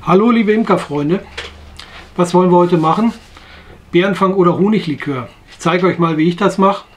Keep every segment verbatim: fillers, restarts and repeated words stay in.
Hallo liebe Imkerfreunde, was wollen wir heute machen? Bärenfang oder Honiglikör. Ich zeige euch mal, wie ich das mache.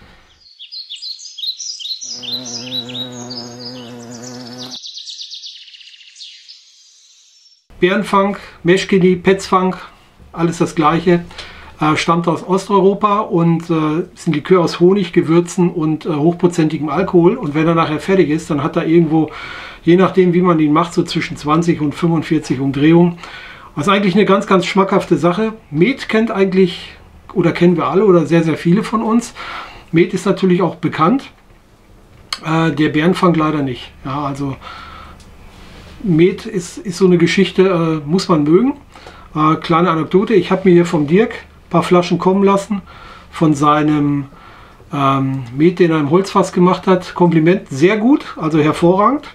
Bärenfang, Meschgeni, Petzfang, alles das gleiche. Äh, stammt aus Osteuropa und äh, ist ein Likör aus Honig, Gewürzen und äh, hochprozentigem Alkohol. Und wenn er nachher fertig ist, dann hat er irgendwo, je nachdem wie man ihn macht, so zwischen zwanzig und fünfundvierzig Umdrehungen. Das ist eigentlich eine ganz, ganz schmackhafte Sache. Met kennt eigentlich, oder kennen wir alle, oder sehr, sehr viele von uns. Met ist natürlich auch bekannt, äh, der Bärenfang leider nicht. Ja, also Met ist, ist so eine Geschichte, äh, muss man mögen. Äh, kleine Anekdote, ich habe mir hier vom Dirk ein paar Flaschen kommen lassen von seinem ähm, Met, den er im Holzfass gemacht hat. Kompliment, sehr gut, also hervorragend.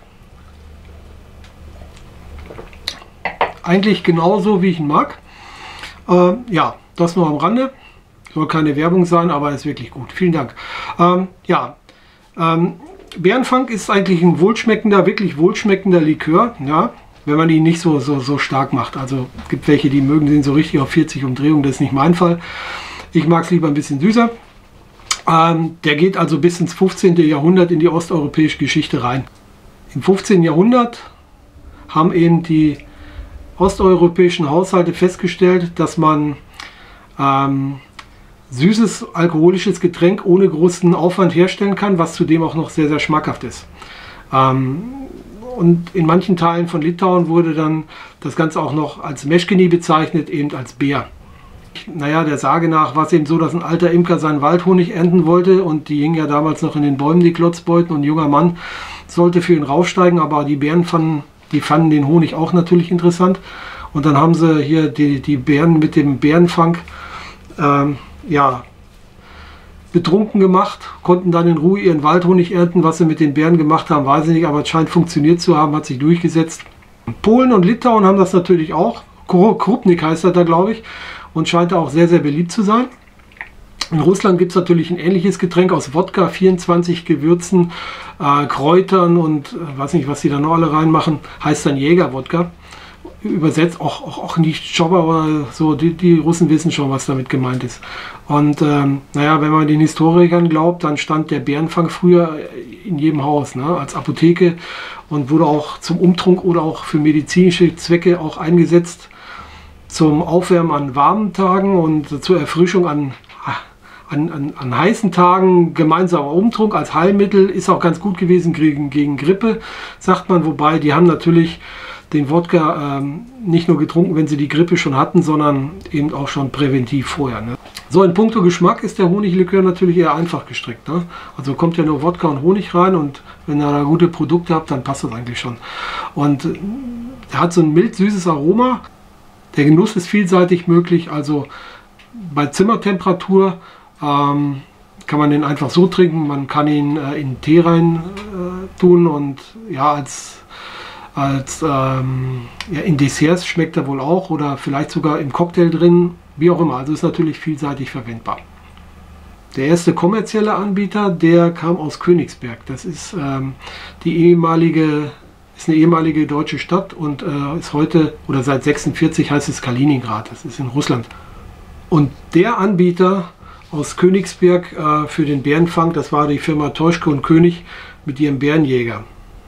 Eigentlich genauso, wie ich ihn mag. Äh, ja, das nur am Rande. Soll keine Werbung sein, aber ist wirklich gut. Vielen Dank. Ähm, ja, ähm, Bärenfang ist eigentlich ein wohlschmeckender, wirklich wohlschmeckender Likör, ja, wenn man ihn nicht so, so, so stark macht. Also es gibt welche, die mögen den so richtig auf vierzig Umdrehungen, das ist nicht mein Fall. Ich mag es lieber ein bisschen süßer. Ähm, der geht also bis ins fünfzehnte Jahrhundert in die osteuropäische Geschichte rein. Im fünfzehnten Jahrhundert haben eben die osteuropäischen Haushalte festgestellt, dass man ähm, süßes alkoholisches Getränk ohne großen Aufwand herstellen kann, was zudem auch noch sehr, sehr schmackhaft ist. Ähm, und in manchen Teilen von Litauen wurde dann das Ganze auch noch als Meschgeni bezeichnet, eben als Bär. Naja, der Sage nach war es eben so, dass ein alter Imker seinen Waldhonig ernten wollte und die hingen ja damals noch in den Bäumen, die Klotzbeuten, und ein junger Mann sollte für ihn raufsteigen, aber die Bären fanden, die fanden den Honig auch natürlich interessant. Und dann haben sie hier die, die Bären mit dem Bärenfang ähm, ja, betrunken gemacht, konnten dann in Ruhe ihren Waldhonig ernten. Was sie mit den Bären gemacht haben, weiß ich nicht, aber es scheint funktioniert zu haben, hat sich durchgesetzt. Polen und Litauen haben das natürlich auch. Krupnik heißt er da, glaube ich, und scheint auch sehr, sehr beliebt zu sein. In Russland gibt es natürlich ein ähnliches Getränk aus Wodka, vierundzwanzig Gewürzen, äh, Kräutern und äh, weiß nicht, was sie da noch alle reinmachen, heißt dann Jäger-Wodka. Übersetzt auch, auch, auch nicht Jobber oder so, die, die Russen wissen schon, was damit gemeint ist. Und ähm, naja, wenn man den Historikern glaubt, dann stand der Bärenfang früher in jedem Haus, ne, als Apotheke und wurde auch zum Umtrunk oder auch für medizinische Zwecke auch eingesetzt, zum Aufwärmen an warmen Tagen und zur Erfrischung an, an, an, an heißen Tagen. Gemeinsamer Umtrunk als Heilmittel ist auch ganz gut gewesen gegen, gegen Grippe, sagt man, wobei die haben natürlich den Wodka ähm, nicht nur getrunken, wenn sie die Grippe schon hatten, sondern eben auch schon präventiv vorher. Ne? So, in puncto Geschmack ist der Honiglikör natürlich eher einfach gestrickt. Ne? Also kommt ja nur Wodka und Honig rein und wenn ihr da gute Produkte habt, dann passt das eigentlich schon. Und äh, er hat so ein mild-süßes Aroma. Der Genuss ist vielseitig möglich, also bei Zimmertemperatur ähm, kann man den einfach so trinken. Man kann ihn äh, in Tee rein äh, tun und ja, als Als ähm, ja, in Desserts schmeckt er wohl auch oder vielleicht sogar im Cocktail drin, wie auch immer. Also ist natürlich vielseitig verwendbar. Der erste kommerzielle Anbieter, der kam aus Königsberg. Das ist ähm, die ehemalige, ist eine ehemalige deutsche Stadt und äh, ist heute oder seit sechsundvierzig heißt es Kaliningrad. Das ist in Russland. Und der Anbieter aus Königsberg äh, für den Bärenfang, das war die Firma Teuschke und König mit ihrem Bärenjäger.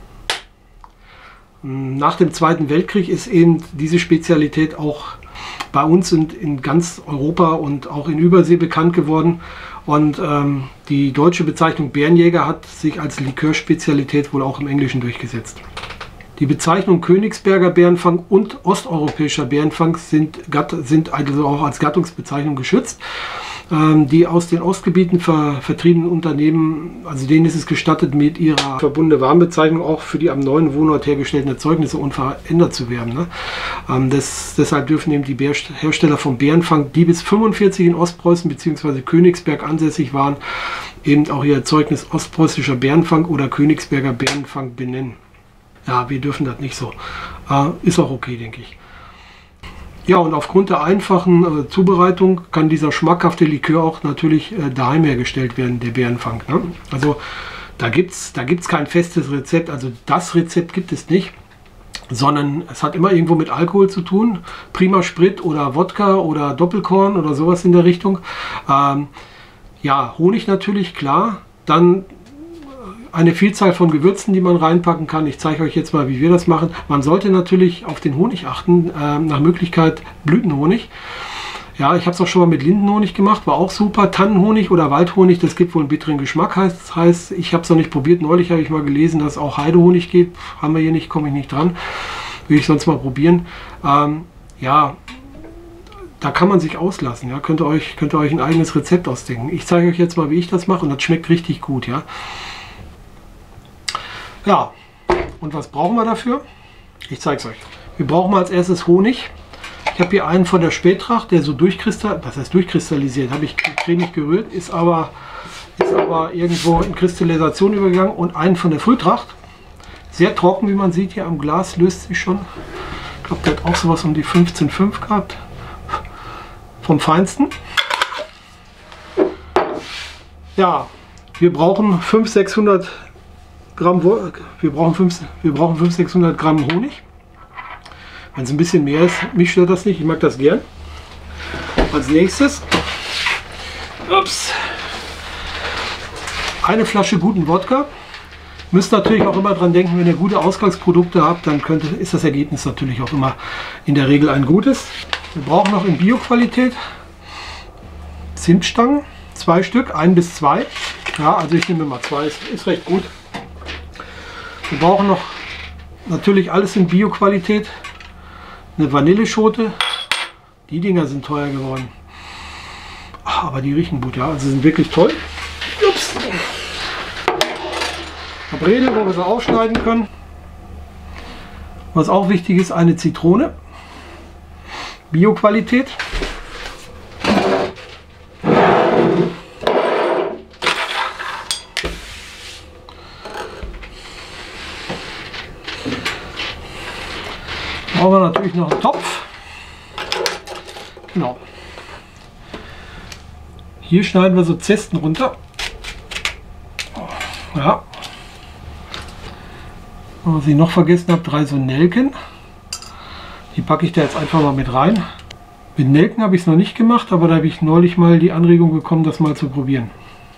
Nach dem Zweiten Weltkrieg ist eben diese Spezialität auch bei uns und in ganz Europa und auch in Übersee bekannt geworden. Und ähm, die deutsche Bezeichnung Bärenjäger hat sich als Likörspezialität wohl auch im Englischen durchgesetzt. Die Bezeichnung Königsberger Bärenfang und osteuropäischer Bärenfang sind, sind also auch als Gattungsbezeichnung geschützt. Ähm, die aus den Ostgebieten ver, vertriebenen Unternehmen, also denen ist es gestattet, mit ihrer verbundene Warnbezeichnung auch für die am neuen Wohnort hergestellten Erzeugnisse unverändert zu werben. Ne? Ähm, das, deshalb dürfen eben die Bär, Hersteller vom Bärenfang, die bis fünfundvierzig in Ostpreußen bzw. Königsberg ansässig waren, eben auch ihr Erzeugnis ostpreußischer Bärenfang oder Königsberger Bärenfang benennen. Ja, wir dürfen das nicht so. Äh, ist auch okay, denke ich. Ja, und aufgrund der einfachen äh, Zubereitung kann dieser schmackhafte Likör auch natürlich äh, daheim hergestellt werden, der Bärenfang. Ne? Also da gibt es da gibt's kein festes Rezept, also das Rezept gibt es nicht. sondern es hat immer irgendwo mit Alkohol zu tun. Prima Sprit oder Wodka oder Doppelkorn oder sowas in der Richtung. Ähm, ja, Honig natürlich, klar. Dann eine Vielzahl von Gewürzen, die man reinpacken kann. Ich zeige euch jetzt mal, wie wir das machen. Man sollte natürlich auf den Honig achten, äh, nach Möglichkeit Blütenhonig. Ja, ich habe es auch schon mal mit Lindenhonig gemacht, war auch super. Tannenhonig oder Waldhonig, das gibt wohl einen bitteren Geschmack, heißt, heißt ich habe es noch nicht probiert. Neulich habe ich mal gelesen, dass auch Heidehonig geht. Haben wir hier nicht, komme ich nicht dran. Will ich sonst mal probieren. Ähm, ja, da kann man sich auslassen. Ja, könnt ihr euch, könnt ihr euch ein eigenes Rezept ausdenken. Ich zeige euch jetzt mal, wie ich das mache und das schmeckt richtig gut. Ja, ja. Und was brauchen wir dafür? Ich zeige es euch. Wir brauchen als erstes Honig. Ich habe hier einen von der Spättracht, der so durchkristallisiert, was heißt durchkristallisiert, habe ich cremig gerührt, ist aber, ist aber irgendwo in Kristallisation übergegangen, und einen von der Frühtracht. Sehr trocken, wie man sieht hier am Glas, löst sich schon. Ich glaube, der hat auch sowas um die fünfzehn Komma fünf gehabt. Vom Feinsten. Ja, wir brauchen fünfhundert, sechshundert Gramm, wir brauchen fünfhundert, wir brauchen fünfhundert, sechshundert Gramm Honig. Wenn es ein bisschen mehr ist, mich stört das nicht, ich mag das gern. Als nächstes, ups, eine Flasche guten Wodka. Müsst natürlich auch immer dran denken, wenn ihr gute Ausgangsprodukte habt, dann könnte, ist das Ergebnis natürlich auch immer in der Regel ein gutes. Wir brauchen noch in Bio-Qualität Zimtstangen, zwei Stück, ein bis zwei. Ja, also ich nehme mal zwei, ist, ist recht gut. Wir brauchen noch natürlich alles in Bio-Qualität. Eine Vanilleschote. Die Dinger sind teuer geworden. Ach, aber die riechen gut, ja. Also sind wirklich toll. Ups. Brede, wo wir sie aufschneiden können. Was auch wichtig ist, eine Zitrone. Bio-Qualität. Brauchen wir natürlich noch einen Topf. Genau. Hier schneiden wir so Zesten runter. Ja. Und was ich noch vergessen habe, drei so Nelken. Die packe ich da jetzt einfach mal mit rein. Mit Nelken habe ich es noch nicht gemacht, aber da habe ich neulich mal die Anregung bekommen, das mal zu probieren.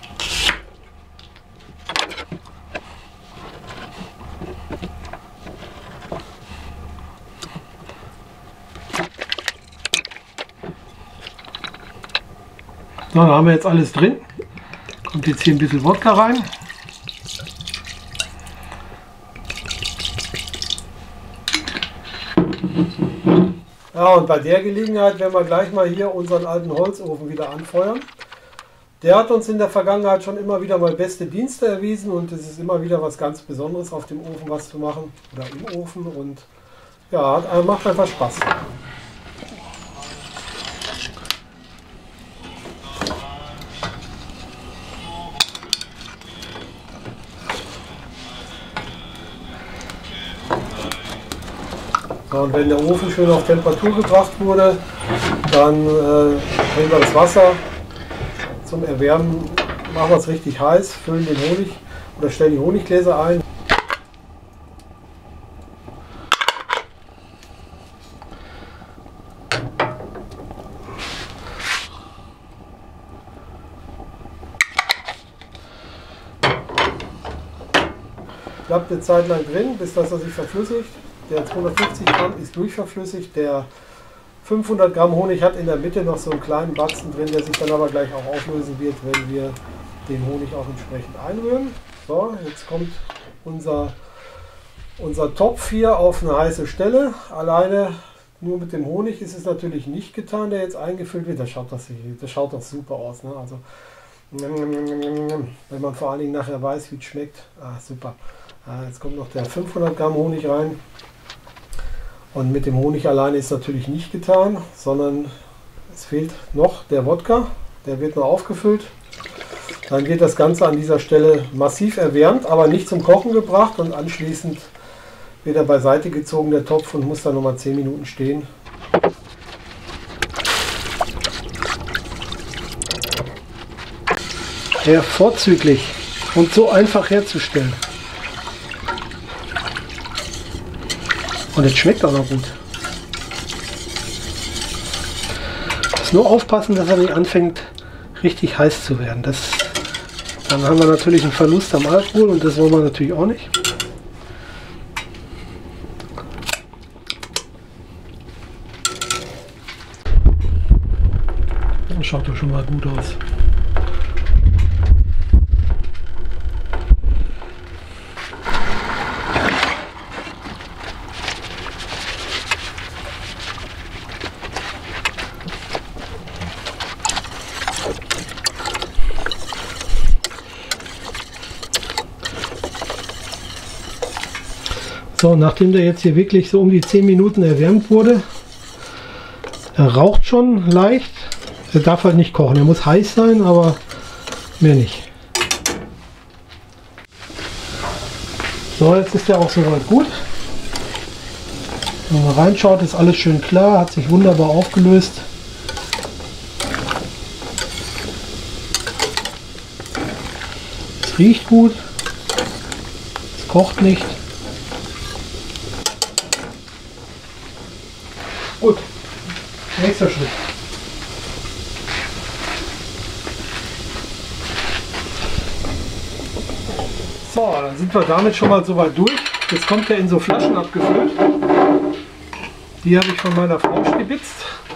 So, da haben wir jetzt alles drin. Kommt jetzt hier ein bisschen Wodka rein. Ja, und bei der Gelegenheit werden wir gleich mal hier unseren alten Holzofen wieder anfeuern. Der hat uns in der Vergangenheit schon immer wieder mal beste Dienste erwiesen, und es ist immer wieder was ganz Besonderes, auf dem Ofen was zu machen oder im Ofen, und ja, hat, macht einfach Spaß. Und wenn der Ofen schön auf Temperatur gebracht wurde, dann äh, bringen wir das Wasser zum Erwärmen, machen wir es richtig heiß, füllen den Honig oder stellen die Honiggläser ein. Bleibt eine Zeit lang drin, bis das er sich verflüssigt. Der zweihundertfünfzig Gramm ist durchverflüssigt. Der fünfhundert Gramm Honig hat in der Mitte noch so einen kleinen Batzen drin, der sich dann aber gleich auch auflösen wird, wenn wir den Honig auch entsprechend einrühren. So, jetzt kommt unser, unser Topf hier auf eine heiße Stelle. Alleine nur mit dem Honig ist es natürlich nicht getan, der jetzt eingefüllt wird. Das schaut, das, das schaut doch super aus. Ne? Also, wenn man vor allen Dingen nachher weiß, wie es schmeckt. Ah, super. Ah, jetzt kommt noch der fünfhundert Gramm Honig rein. Und mit dem Honig alleine ist natürlich nicht getan, sondern es fehlt noch der Wodka. Der wird noch aufgefüllt. Dann wird das Ganze an dieser Stelle massiv erwärmt, aber nicht zum Kochen gebracht, und anschließend wird er beiseite gezogen, der Topf, und muss dann nochmal zehn Minuten stehen. Ja, vorzüglich und so einfach herzustellen. Und es schmeckt auch noch gut. Muss nur aufpassen, dass er nicht anfängt richtig heiß zu werden. Das, dann haben wir natürlich einen Verlust am Alkohol und das wollen wir natürlich auch nicht. Das schaut doch schon mal gut aus. So, nachdem der jetzt hier wirklich so um die zehn Minuten erwärmt wurde, er raucht schon leicht. Er darf halt nicht kochen, er muss heiß sein, aber mehr nicht. So, jetzt ist er auch soweit gut. Wenn man reinschaut, ist alles schön klar, hat sich wunderbar aufgelöst. Es riecht gut, es kocht nicht. Gut, nächster Schritt. So, dann sind wir damit schon mal soweit durch. Jetzt kommt er in so Flaschen abgefüllt. Die habe ich von meiner Frau stibitzt.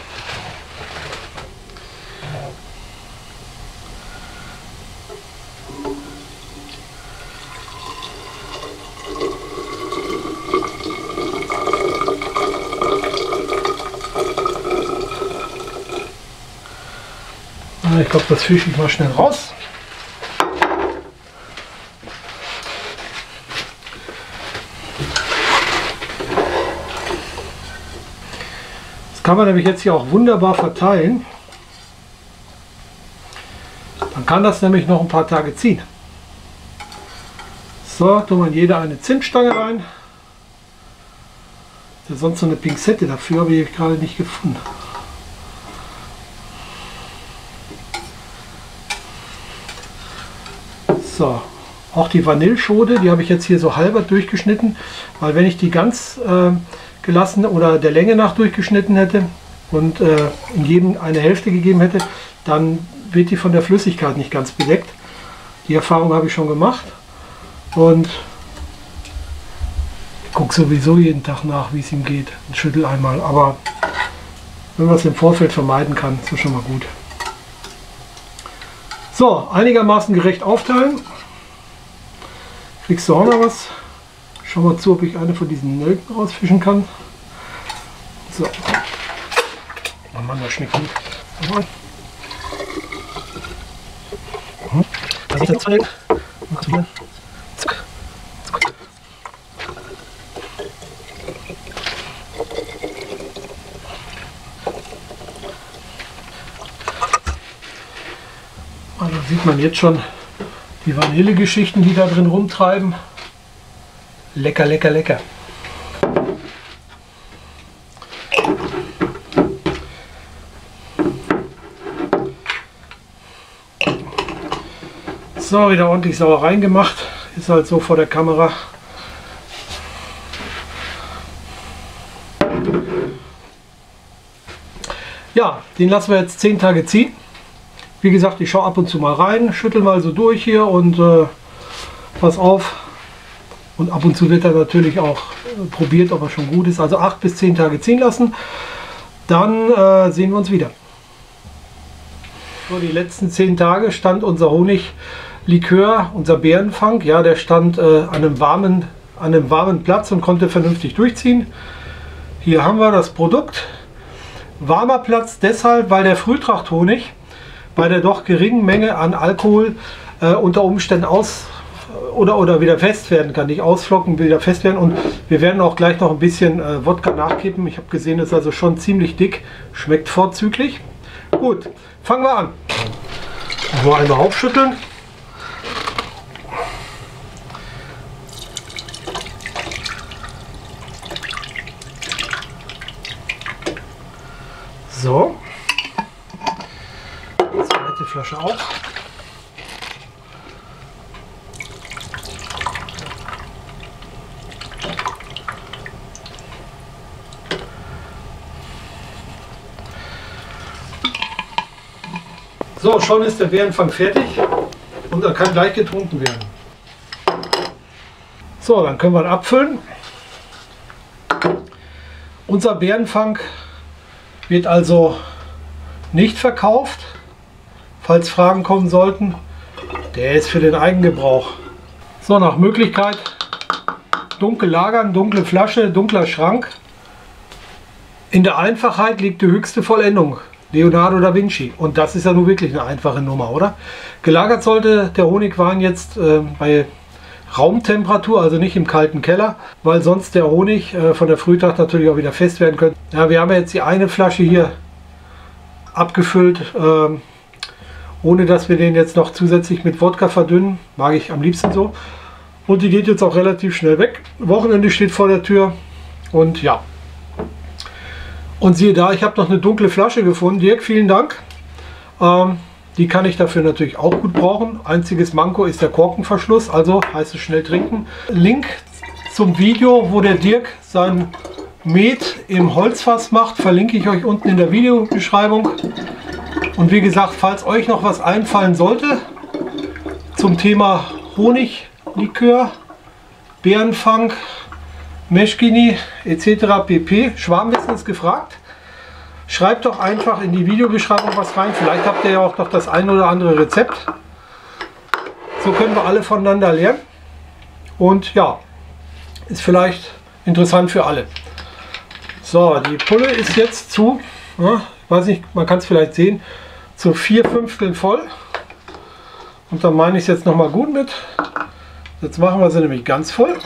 Ich glaube, das fische ich mal schnell raus. Das kann man nämlich jetzt hier auch wunderbar verteilen. Dann kann das nämlich noch ein paar Tage ziehen. So, tun wir in jeder eine Zimtstange rein. Ist ja sonst so eine Pinzette dafür, habe ich gerade nicht gefunden. So, auch die Vanilleschote, die habe ich jetzt hier so halber durchgeschnitten, weil wenn ich die ganz äh, gelassen oder der Länge nach durchgeschnitten hätte und äh, in jedem eine Hälfte gegeben hätte, dann wird die von der Flüssigkeit nicht ganz bedeckt. Die Erfahrung habe ich schon gemacht und ich gucke sowieso jeden Tag nach, wie es ihm geht und schüttel einmal, aber wenn man es im Vorfeld vermeiden kann, ist das schon mal gut. So, einigermaßen gerecht aufteilen. Kriegst du auch noch was? Schau mal zu, ob ich eine von diesen Nelken rausfischen kann. So. Oh Mann, das schmeckt gut. Das ist der Zeug. Zack. Zack. Also sieht man jetzt schon die Vanillegeschichten, die da drin rumtreiben. Lecker, lecker, lecker. So, wieder ordentlich Sauereien gemacht. Ist halt so vor der Kamera. Ja, den lassen wir jetzt zehn Tage ziehen. Wie gesagt, ich schaue ab und zu mal rein, schüttel mal so durch hier und äh, pass auf. Und ab und zu wird er natürlich auch äh, probiert, ob er schon gut ist. Also acht bis zehn Tage ziehen lassen. Dann äh, sehen wir uns wieder. So, die letzten zehn Tage stand unser Honiglikör, unser Beerenfang, ja, der stand äh, an, einem warmen, an einem warmen Platz und konnte vernünftig durchziehen. Hier haben wir das Produkt. Warmer Platz deshalb, weil der Frühtrachthonig bei der doch geringen Menge an Alkohol äh, unter Umständen aus oder, oder wieder fest werden kann. Nicht ausflocken, wieder fest werden. Und wir werden auch gleich noch ein bisschen äh, Wodka nachkippen. Ich habe gesehen, es ist also schon ziemlich dick. Schmeckt vorzüglich. Gut, fangen wir an. So, einmal aufschütteln. So. Zweite Flasche auch. So, schon ist der Bärenfang fertig und er kann gleich getrunken werden. So, dann können wir ihn abfüllen. Unser Bärenfang wird also nicht verkauft, falls Fragen kommen sollten. Der ist für den Eigengebrauch. So, nach Möglichkeit dunkel lagern, dunkle Flasche, dunkler Schrank. In der Einfachheit liegt die höchste Vollendung, Leonardo da Vinci. Und das ist ja nun wirklich eine einfache Nummer, oder? Gelagert sollte der Honigwein jetzt äh, bei Raumtemperatur, also nicht im kalten Keller, weil sonst der Honig äh, von der Frühtracht natürlich auch wieder fest werden könnte. Ja, wir haben ja jetzt die eine Flasche hier abgefüllt, äh, ohne dass wir den jetzt noch zusätzlich mit Wodka verdünnen. Mag ich am liebsten so. Und die geht jetzt auch relativ schnell weg. Wochenende steht vor der Tür und ja. Und siehe da, ich habe noch eine dunkle Flasche gefunden. Dirk, vielen Dank. Ähm, die kann ich dafür natürlich auch gut brauchen. Einziges Manko ist der Korkenverschluss, also heißt es schnell trinken. Link zum Video, wo der Dirk sein Met im Holzfass macht, verlinke ich euch unten in der Videobeschreibung. Und wie gesagt, falls euch noch was einfallen sollte zum Thema Honiglikör, Bärenfang, Meschgini et cetera pp. Schwarmwissen ist gefragt. Schreibt doch einfach in die Videobeschreibung was rein. Vielleicht habt ihr ja auch noch das ein oder andere Rezept. So können wir alle voneinander lernen. Und ja, ist vielleicht interessant für alle. So, die Pulle ist jetzt zu, ja, ich weiß nicht, man kann es vielleicht sehen, zu vier Fünfteln voll. Und dann meine ich es jetzt noch mal gut mit. Jetzt machen wir sie nämlich ganz voll.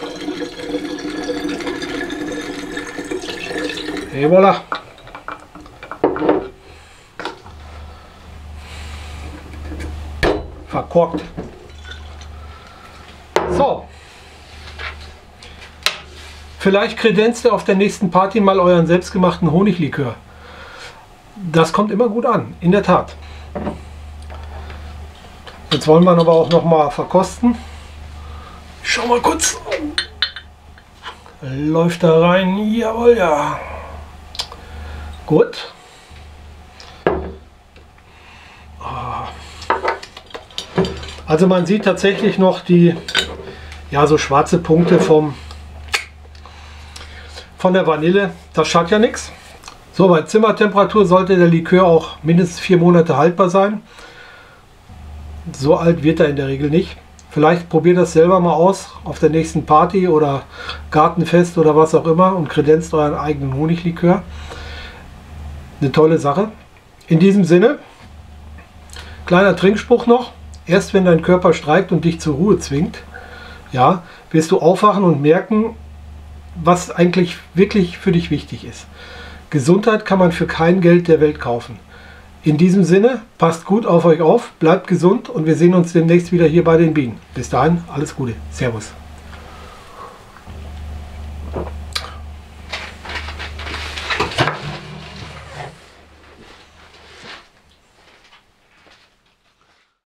Et voilà. Verkorkt. So. Vielleicht kredenzt ihr auf der nächsten Party mal euren selbstgemachten Honiglikör. Das kommt immer gut an, in der Tat. Jetzt wollen wir ihn aber auch noch mal verkosten. Schau mal kurz. Läuft da rein. Jawohl, ja. Gut. Also man sieht tatsächlich noch die, ja, so schwarze Punkte vom, von der Vanille. Das schadet ja nichts. So, bei Zimmertemperatur sollte der Likör auch mindestens vier Monate haltbar sein. So alt wird er in der Regel nicht. Vielleicht probiert das selber mal aus auf der nächsten Party oder Gartenfest oder was auch immer und kredenzt euren eigenen Honiglikör. Eine tolle Sache. In diesem Sinne, kleiner Trinkspruch noch. Erst wenn dein Körper streikt und dich zur Ruhe zwingt, ja, wirst du aufwachen und merken, was eigentlich wirklich für dich wichtig ist. Gesundheit kann man für kein Geld der Welt kaufen. In diesem Sinne, passt gut auf euch auf, bleibt gesund und wir sehen uns demnächst wieder hier bei den Bienen. Bis dahin, alles Gute. Servus.